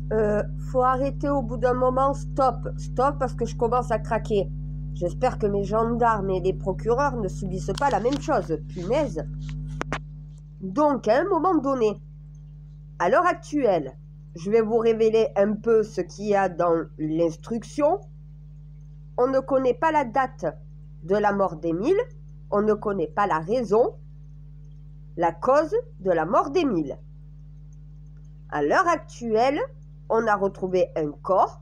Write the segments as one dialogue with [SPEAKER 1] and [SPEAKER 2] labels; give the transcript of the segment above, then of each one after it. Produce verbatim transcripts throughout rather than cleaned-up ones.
[SPEAKER 1] Euh, faut arrêter au bout d'un moment, stop, stop parce que je commence à craquer. J'espère que mes gendarmes et les procureurs ne subissent pas la même chose, punaise. Donc, à un moment donné, à l'heure actuelle, je vais vous révéler un peu ce qu'il y a dans l'instruction. On ne connaît pas la date de la mort d'Émile, on ne connaît pas la raison, la cause de la mort d'Émile. À l'heure actuelle, on a retrouvé un corps.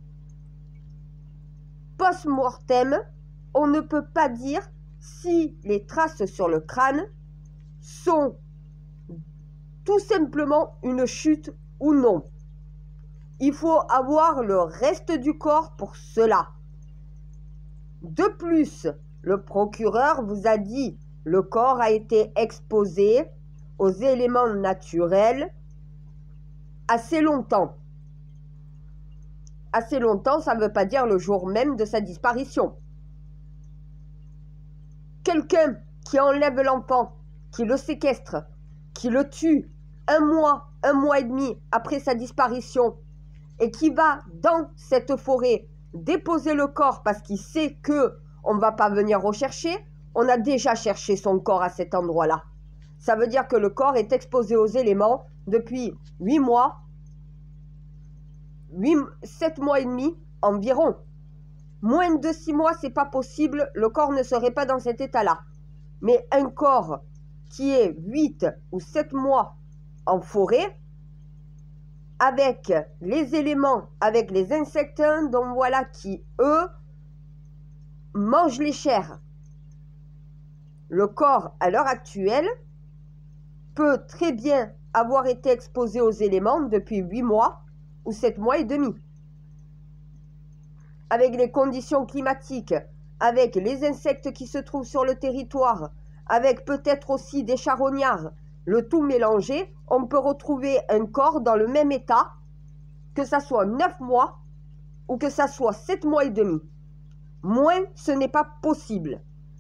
[SPEAKER 1] Post-mortem, on ne peut pas dire si les traces sur le crâne sont tout simplement une chute ou non. Il faut avoir le reste du corps pour cela. De plus, le procureur vous a dit que le corps a été exposé aux éléments naturels assez longtemps. Assez longtemps, ça ne veut pas dire le jour même de sa disparition. Quelqu'un qui enlève l'enfant, qui le séquestre, qui le tue un mois, un mois et demi après sa disparition et qui va dans cette forêt déposer le corps parce qu'il sait qu'on ne va pas venir rechercher, on a déjà cherché son corps à cet endroit-là. Ça veut dire que le corps est exposé aux éléments depuis huit mois, sept mois et demi environ. Moins de six mois, c'est pas possible, le corps ne serait pas dans cet état-là. Mais un corps qui est huit ou sept mois en forêt, avec les éléments, avec les insectes, donc voilà, qui, eux, mangent les chairs. Le corps, à l'heure actuelle, peut très bien avoir été exposé aux éléments depuis huit mois ou sept mois et demi. Avec les conditions climatiques, avec les insectes qui se trouvent sur le territoire, avec peut-être aussi des charognards, le tout mélangé, on peut retrouver un corps dans le même état, que ça soit neuf mois ou que ça soit sept mois et demi. Moins, ce n'est pas possible.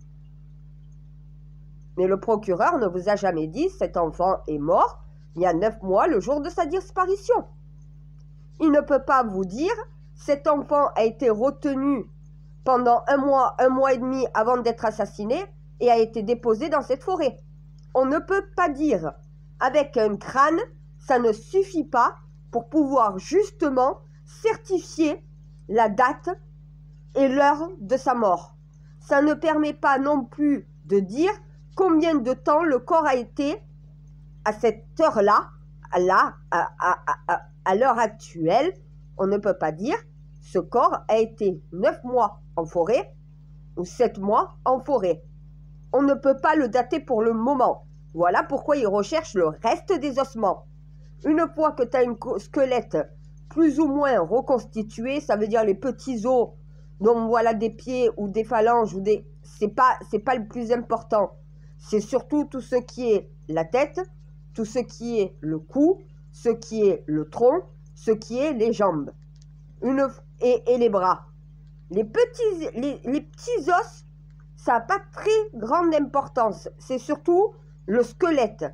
[SPEAKER 1] Mais le procureur ne vous a jamais dit « cet enfant est mort il y a neuf mois le jour de sa disparition ». Il ne peut pas vous dire « cet enfant a été retenu pendant un mois, un mois et demi avant d'être assassiné et a été déposé dans cette forêt ». On ne peut pas dire avec un crâne, ça ne suffit pas pour pouvoir justement certifier la date et l'heure de sa mort. Ça ne permet pas non plus de dire combien de temps le corps a été à cette heure-là, là, à, à, à, à l'heure actuelle. On ne peut pas dire ce corps a été neuf mois en forêt ou sept mois en forêt. On ne peut pas le dater pour le moment. Voilà pourquoi ils recherchent le reste des ossements. Une fois que tu as un squelette plus ou moins reconstitué, ça veut dire les petits os, donc voilà des pieds ou des phalanges, ou des... c'est pas, c'est pas le plus important. C'est surtout tout ce qui est la tête, tout ce qui est le cou, ce qui est le tronc, ce qui est les jambes Une... et, et les bras. Les petits, les, les petits os, ça n'a pas très grande importance. C'est surtout le squelette.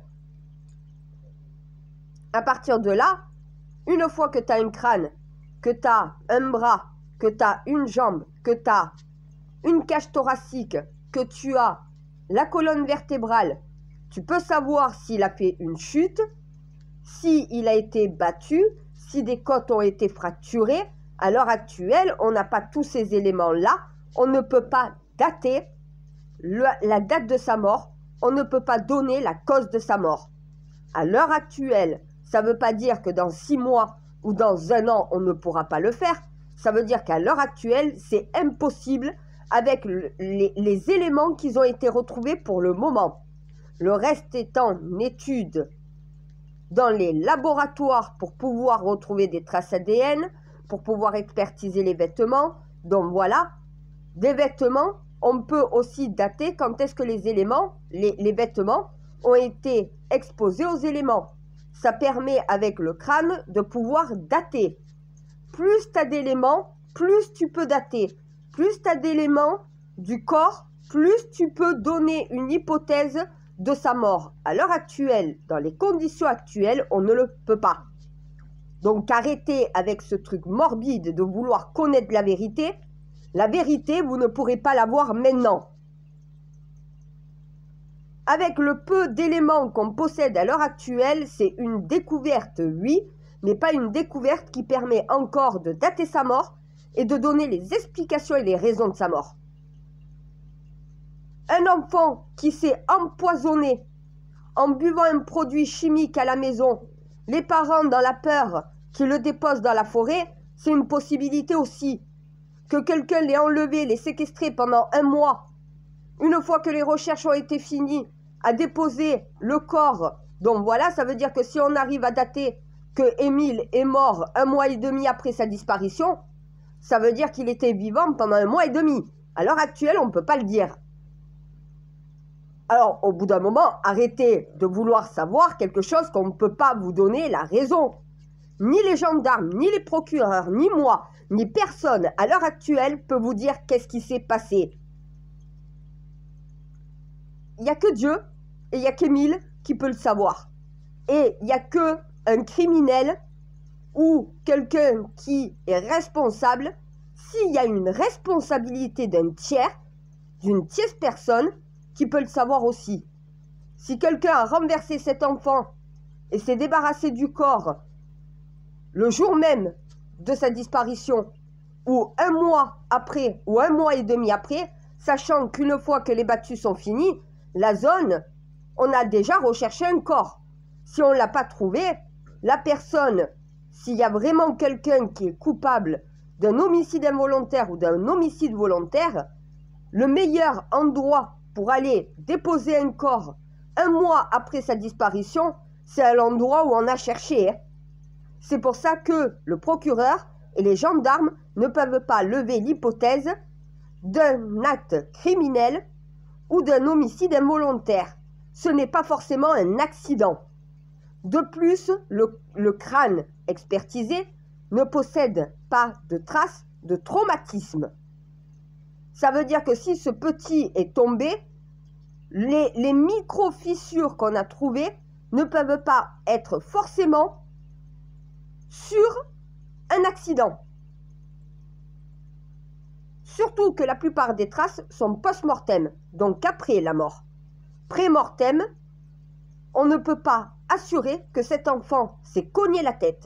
[SPEAKER 1] À partir de là, une fois que tu as un crâne, que tu as un bras, que tu as une jambe, que tu as une cage thoracique, que tu as la colonne vertébrale, tu peux savoir s'il a fait une chute, s'il a été battu, si des côtes ont été fracturées. À l'heure actuelle, on n'a pas tous ces éléments-là. On ne peut pas dater le, la date de sa mort. On ne peut pas donner la cause de sa mort. À l'heure actuelle, ça ne veut pas dire que dans six mois ou dans un an, on ne pourra pas le faire. Ça veut dire qu'à l'heure actuelle, c'est impossible avec le, les, les éléments qui ont été retrouvés pour le moment. Le reste étant en étude dans les laboratoires pour pouvoir retrouver des traces A D N, pour pouvoir expertiser les vêtements. Donc voilà, des vêtements, on peut aussi dater quand est-ce que les éléments, les, les vêtements ont été exposés aux éléments. Ça permet avec le crâne de pouvoir dater. Plus tu as d'éléments, plus tu peux dater. Plus tu as d'éléments du corps, plus tu peux donner une hypothèse de sa mort. À l'heure actuelle, dans les conditions actuelles, on ne le peut pas. Donc arrêtez avec ce truc morbide de vouloir connaître la vérité. La vérité, vous ne pourrez pas l'avoir maintenant. Avec le peu d'éléments qu'on possède à l'heure actuelle, c'est une découverte, oui, mais pas une découverte qui permet encore de dater sa mort et de donner les explications et les raisons de sa mort. Un enfant qui s'est empoisonné en buvant un produit chimique à la maison, les parents dans la peur qui le déposent dans la forêt, c'est une possibilité aussi. Que quelqu'un l'ait enlevé, l'ait séquestré pendant un mois, une fois que les recherches ont été finies, à déposer le corps. Donc voilà, ça veut dire que si on arrive à dater que Émile est mort un mois et demi après sa disparition, ça veut dire qu'il était vivant pendant un mois et demi. À l'heure actuelle, on ne peut pas le dire. Alors, au bout d'un moment, arrêtez de vouloir savoir quelque chose qu'on ne peut pas vous donner la raison. Ni les gendarmes, ni les procureurs, ni moi, ni personne à l'heure actuelle peut vous dire qu'est-ce qui s'est passé. Il n'y a que Dieu et il n'y a qu'Émile qui peut le savoir. Et il n'y a qu'un criminel ou quelqu'un qui est responsable. S'il y a une responsabilité d'un tiers, d'une tierce personne, qui peut le savoir aussi. Si quelqu'un a renversé cet enfant et s'est débarrassé du corps le jour même de sa disparition, ou un mois après, ou un mois et demi après, sachant qu'une fois que les battues sont finies, la zone, on a déjà recherché un corps. Si on ne l'a pas trouvé, la personne, s'il y a vraiment quelqu'un qui est coupable d'un homicide involontaire ou d'un homicide volontaire, le meilleur endroit pour aller déposer un corps un mois après sa disparition, c'est à l'endroit où on a cherché. Hein. C'est pour ça que le procureur et les gendarmes ne peuvent pas lever l'hypothèse d'un acte criminel ou d'un homicide involontaire. Ce n'est pas forcément un accident. De plus, le, le crâne expertisé ne possède pas de traces de traumatisme. Ça veut dire que si ce petit est tombé, les, les micro-fissures qu'on a trouvées ne peuvent pas être forcément sur un accident. Surtout que la plupart des traces sont post-mortem, donc après la mort. Pré-mortem, on ne peut pas assurer que cet enfant s'est cogné la tête.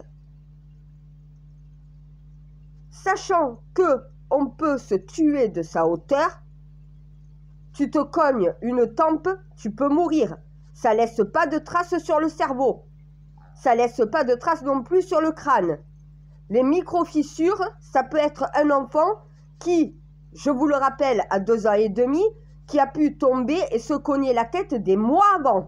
[SPEAKER 1] Sachant que on peut se tuer de sa hauteur, tu te cognes une tempe, tu peux mourir. Ça laisse pas de traces sur le cerveau. Ça laisse pas de traces non plus sur le crâne. Les micro-fissures, ça peut être un enfant qui, je vous le rappelle, à deux ans et demi, qui a pu tomber et se cogner la tête des mois avant.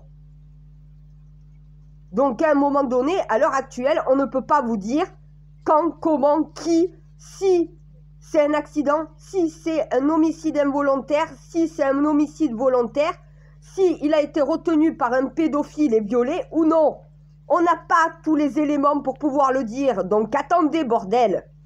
[SPEAKER 1] Donc à un moment donné, à l'heure actuelle, on ne peut pas vous dire quand, comment, qui, si c'est un accident, si c'est un homicide involontaire, si c'est un homicide volontaire, si il a été retenu par un pédophile et violé ou non. On n'a pas tous les éléments pour pouvoir le dire, donc attendez, bordel.